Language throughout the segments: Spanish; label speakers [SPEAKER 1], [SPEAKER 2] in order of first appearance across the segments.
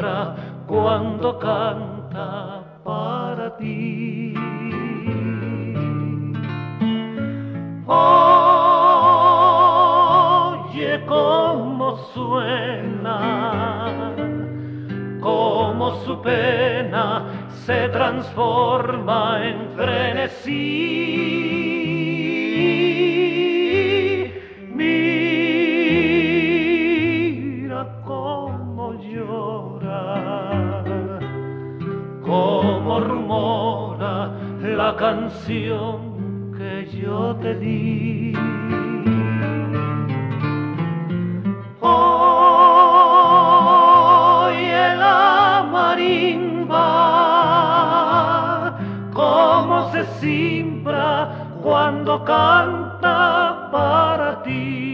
[SPEAKER 1] simbra cuando canta para ti. Oye cómo suena, cómo su pena se transforma en frenesí. Mira cómo llora, cómo rumora la canción que yo te di. Oye la marimba, cómo se simbra cuando canta para ti.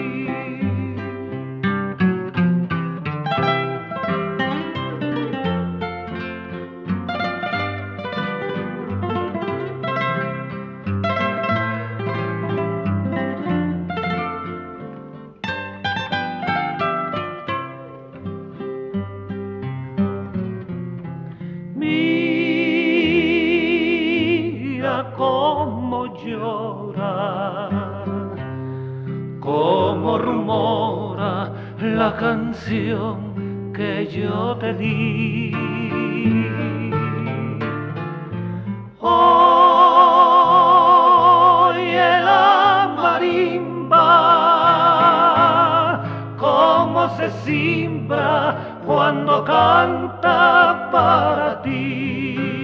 [SPEAKER 1] Mira cómo llora, cómo rumora la canción que yo te di. Oye la marimba, cómo se simbra cuando canta para ti.